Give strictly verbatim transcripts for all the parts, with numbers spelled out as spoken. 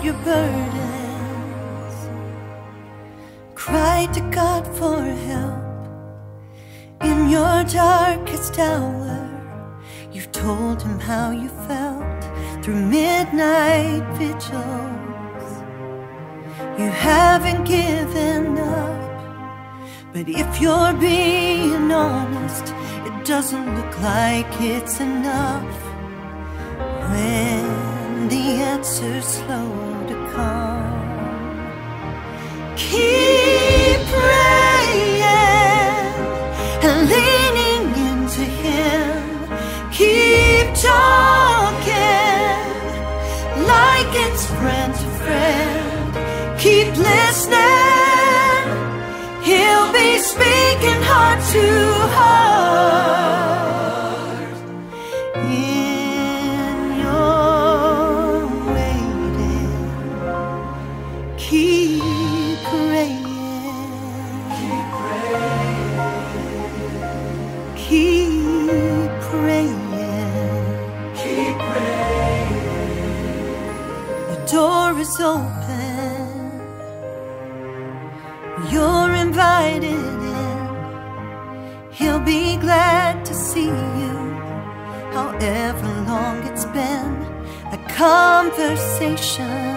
your burdens, cry to God for help. In your darkest hour, you've told him how you felt through midnight vigils. You haven't given up, but if you're being honest, it doesn't look like it's enough. When the answer's slow to come, keep praying and leaning into him. Keep talking like it's friend to friend. Keep listening, he'll be speaking heart to heart. In your waiting, keep praying. Keep praying. Keep praying. Keep praying. The door is open, you're invited in. He'll be glad to see you, however long it's been a conversation.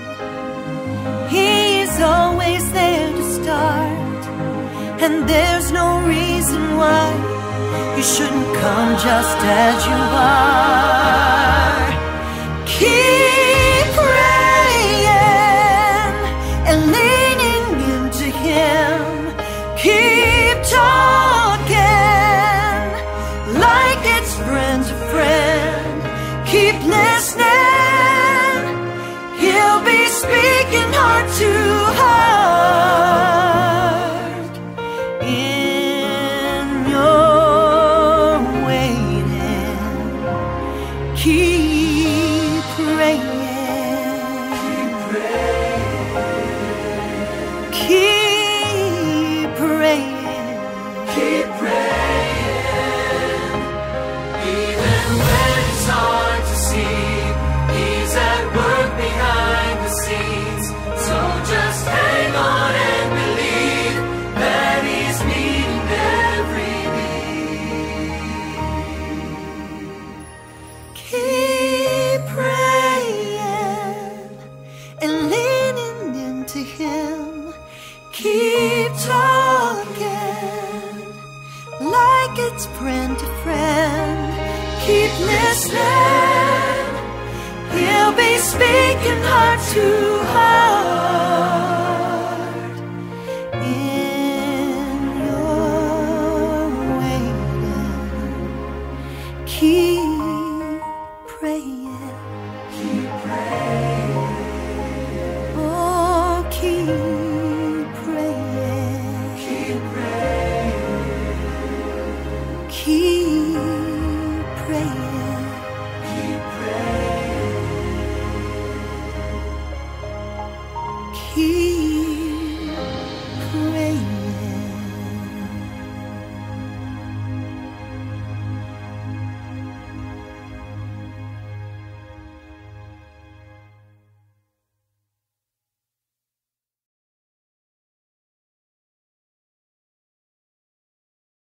He's always there to start, and there's no reason why you shouldn't come just as you are. Keep praying and leaning into him. Keep talking like it's friend to friend. Keep listening, he'll be speaking heart to heart. In your waiting, keep praying. Keep praying. Keep praying. Keep praying. Even when it's hard to see, he's at work behind the scenes. So just hang on and believe that he's meeting every need. Keep praying and leaning into him. Keep talking like it's friend to friend. Keep listening, he'll be speaking heart to heart.